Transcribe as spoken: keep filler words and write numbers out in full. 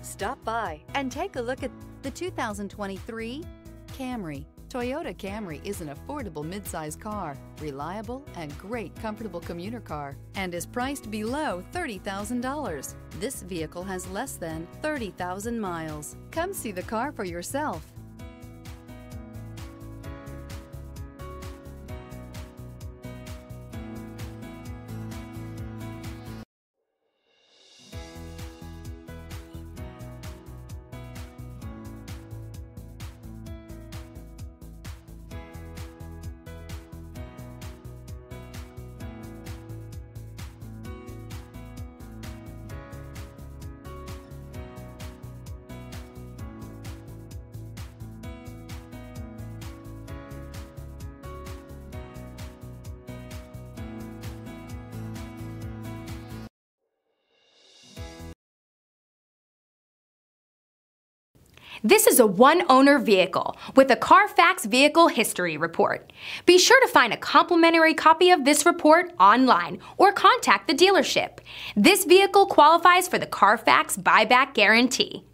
Stop by and take a look at the two thousand twenty-three Camry. Toyota Camry is an affordable midsize car, reliable and great comfortable commuter car, and is priced below thirty thousand dollars. This vehicle has less than thirty thousand miles. Come see the car for yourself. This is a one-owner vehicle with a Carfax Vehicle History Report. Be sure to find a complimentary copy of this report online or contact the dealership. This vehicle qualifies for the Carfax Buyback Guarantee.